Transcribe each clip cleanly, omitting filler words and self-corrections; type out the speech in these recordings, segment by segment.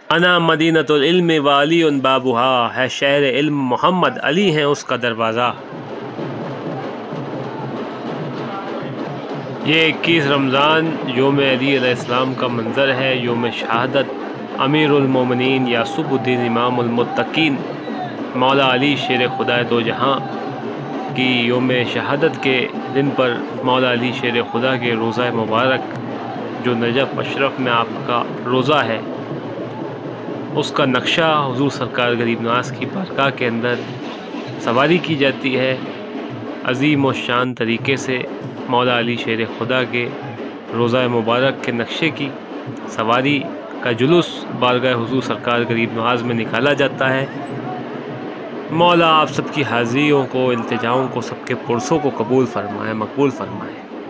انا مدینۃ العلم وعلی بابہا، ہے شہر علم محمد، علی ہیں اس کا دروازہ۔ یہ 21 رمضان یوم علی علیہ السلام کا منظر ہے۔ یوم شہادت امیر المومنین یعصب الدین امام المتقین مولا علی شیر خدا دو جہاں کی یوم شہادت کے دن پر مولا علی شیر خدا کے روزہ مبارک جو نجف اشرف میں آپ کا روزہ ہے، اس کا نقشہ حضور سرکار غریب نواز کی بارگاہ کے اندر سواری کی جاتی ہے۔ عظیم و شان طریقے سے مولا علی شیر خدا کے روزہ مبارک کے نقشے کی سواری کا جلوس بارگاہ حضور سرکار غریب نواز میں نکالا جاتا ہے۔ مولا آپ سب کی حاضریوں کو، التجاؤں کو، سب کے پرسوں کو قبول فرمائے، مقبول فرمائے۔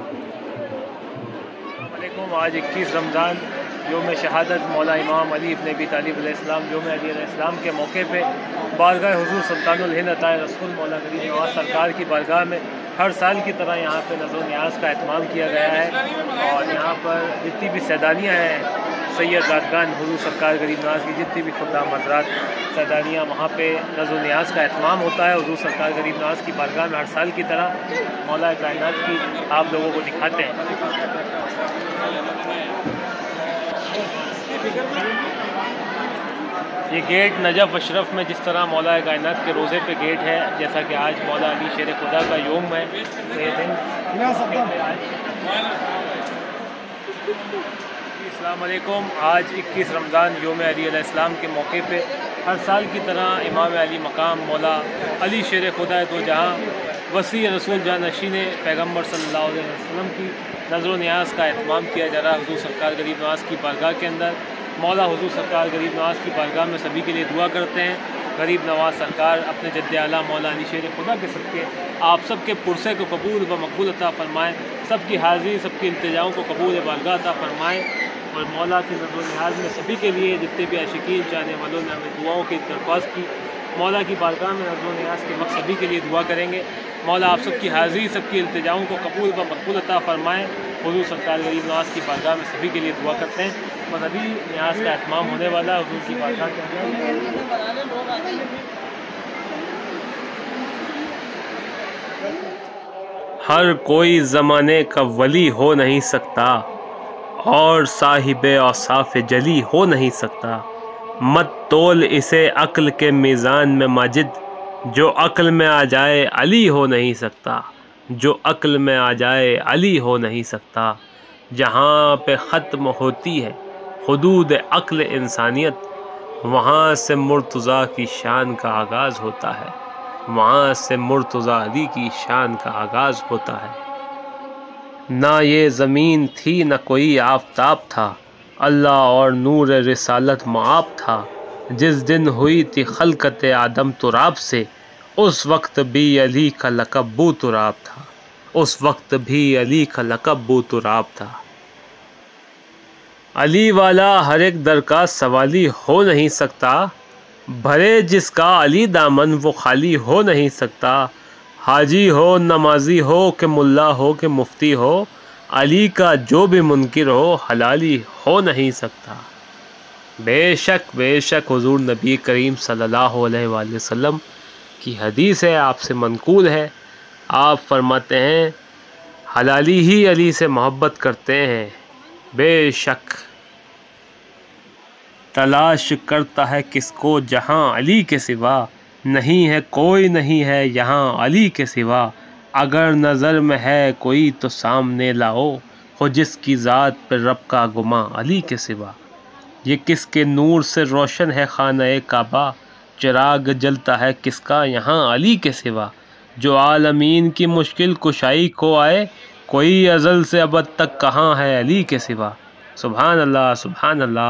علیکم، آج 21 رمضان یوم شہادت مولا امام علی ابن ابی طالب علیہ السلام یوم علی علیہ السلام کے موقع پہ بارگاہ حضور سلطان الہند عطا رسول مولا غریب نواز سرکار کی بارگاہ میں ہر سال کی طرح یہاں پہ نظر و نیاز کا اہتمام کیا گیا ہے، اور یہاں پر جتنی بھی سیدانیاں ہیں سید زادگان حضور سرکار غریب نواز کی جتنی بھی خدام حضرات سیدانیاں، وہاں پہ نظر و نیاز کا اہتمام ہوتا ہے۔ حضور سرکار غریب نواز کی بارگاہ میں ہر سال کی طرح مولا کائنات کی آپ لوگوں کو دکھاتے ہیں۔ یہ گیٹ نجف اشرف میں جس طرح مولا کائنات کے روزے پہ گیٹ ہے، جیسا کہ آج مولا علی شیر خدا کا یوم ہے، السلام علیکم۔ آج 21 رمضان یوم علی علیہ السلام کے موقع پہ ہر سال کی طرح امام علی مقام مولا علی شیر خدا دو جہاں وسیع رسول جانشین پیغمبر صلی اللہ علیہ وسلم کی نظر و نیاز کا اہتمام کیا جا رہا ہے حضور سرکار غریب نواز کی بارگاہ کے اندر۔ مولا حضور سرکار غریب نواز کی بارگاہ میں سبھی کے لیے دعا کرتے ہیں، غریب نواز سرکار اپنے جد اعلیٰ مولا علی شیر خدا کے صدقے آپ سب کے پرسے کو قبول و مقبول عطا فرمائیں، سب کی حاضری، سب کی التجاؤں کو قبول بارگاہ عطا فرمائیں، اور مولا کی نظر و نیاز میں سبھی کے لیے جتنے بھی عاشقین چاہنے والوں نے ہمیں دعاؤں کی درخواست کی، مولا کی بارگاہ میں نظر و نیاز کے وقت سبھی کے لیے دعا کریں گے۔ مولا آپ سب کی حاضری، سب کی التجاؤں کو قبول و مقبول عطا فرمائیں، حضور سرکار غریب نواز کی بارگاہ میں سبھی کے لیے دعا کرتے ہیں۔ اور ابھی نیاز کا اہتمام ہونے والا ہے حضور کی بارگاہ کے اندر۔ ہر کوئی زمانے کا ولی ہو نہیں سکتا، اور صاحب اوصاف جلی ہو نہیں سکتا۔ مت تول اسے عقل کے میزان میں ماجد، جو عقل میں آ جائے علی ہو نہیں سکتا، جو عقل میں آ جائے علی ہو نہیں سکتا۔ جہاں پہ ختم ہوتی ہے حدود عقل انسانیت، وہاں سے مرتضیٰ کی شان کا آغاز ہوتا ہے، وہاں سے مرتضیٰ علی کی شان کا آغاز ہوتا ہے۔ نہ یہ زمین تھی نہ کوئی آفتاب تھا، اللہ اور نور رسالت معاپ تھا۔ جس دن ہوئی تھی خلقت آدم تراب سے، اس وقت بھی علی کا لقب بو تراب تھا، اس وقت بھی علی کا لقب بو تراب تھا۔ علی والا ہر ایک در کا سوالی ہو نہیں سکتا، بھرے جس کا علی دامن وہ خالی ہو نہیں سکتا۔ حاجی ہو نمازی ہو کہ ملا ہو کہ مفتی ہو، علی کا جو بھی منکر ہو حلالی ہو نہیں سکتا۔ بے شک حضور نبی کریم صلی اللہ علیہ وآلہ وسلم کی حدیث ہے، آپ سے منقول ہے، آپ فرماتے ہیں حلالی ہی علی سے محبت کرتے ہیں۔ بے شک تلاش کرتا ہے کس کو جہاں علی کے سوا، نہیں ہے کوئی نہیں ہے یہاں علی کے سوا۔ اگر نظر میں ہے کوئی تو سامنے لاؤ، ہو جس کی ذات پہ رب کا گماں علی کے سوا۔ یہ کس کے نور سے روشن ہے خانہ کعبہ، چراغ جلتا ہے کس کا یہاں علی کے سوا۔ جو عالمین کی مشکل کشائی کو آئے، کوئی ازل سے ابد تک کہاں ہے علی کے سوا۔ سبحان اللہ، سبحان اللہ۔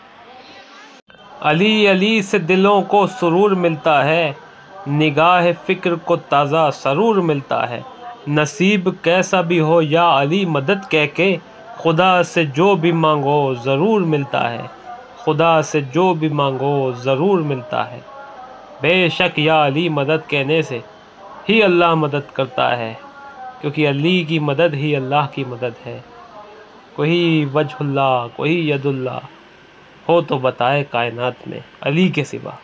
علی علی سے دلوں کو سرور ملتا ہے، نگاہ فکر کو تازہ سرور ملتا ہے۔ نصیب کیسا بھی ہو یا علی مدد کہہ کے، خدا سے جو بھی مانگو ضرور ملتا ہے، خدا سے جو بھی مانگو ضرور ملتا ہے۔ بے شک یا علی مدد کہنے سے ہی اللہ مدد کرتا ہے، کیونکہ علی کی مدد ہی اللہ کی مدد ہے۔ کوئی وجہ اللہ، کوئی ید اللہ، ہو تو بتائے کائنات میں علی کے سوا۔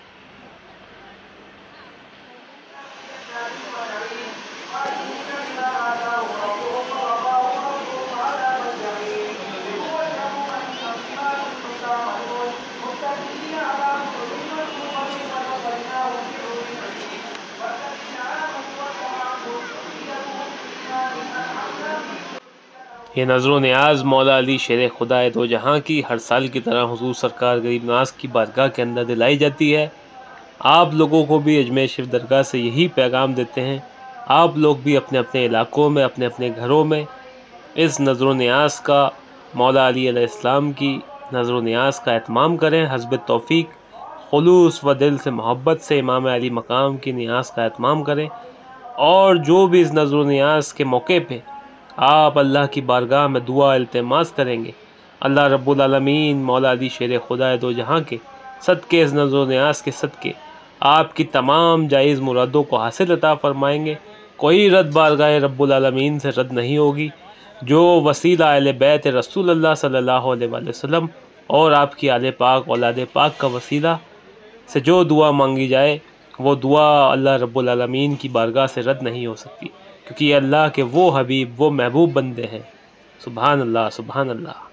یہ نظر و نیاز مولا علی شیر خدا دو جہاں کی ہر سال کی طرح حضور سرکار غریب نواز کی بارگاہ کے اندر دلائی جاتی ہے۔ آپ لوگوں کو بھی اجمیر شریف درگاہ سے یہی پیغام دیتے ہیں، آپ لوگ بھی اپنے اپنے علاقوں میں، اپنے اپنے گھروں میں اس نظر و نیاز کا، مولا علی علیہ السلام کی نظر و نیاز کا اہتمام کریں۔ حسب توفیق خلوص و دل سے محبت سے امام علی مقام کی نیاز کا اہتمام کریں، اور جو بھی اس نظر و نیاز کے موقع پہ آپ اللہ کی بارگاہ میں دعا التماس کریں گے، اللہ رب العالمین مولا علی شیر خدا دو جہاں کے صدقے، اس نظر و نیاز کے صدقے آپ کی تمام جائز مرادوں کو حاصل عطا فرمائیں گے۔ کوئی رد بارگاہ رب العالمین سے رد نہیں ہوگی۔ جو وسیلہ اہل بیت رسول اللہ صلی اللہ علیہ وآلہ وسلم اور آپ کی آل پاک اولاد پاک کا وسیلہ سے جو دعا مانگی جائے، وہ دعا اللہ رب العالمین کی بارگاہ سے رد نہیں ہو سکتی، کیونکہ یہ اللہ کے وہ حبیب، وہ محبوب بندے ہیں۔ سبحان اللہ، سبحان اللہ۔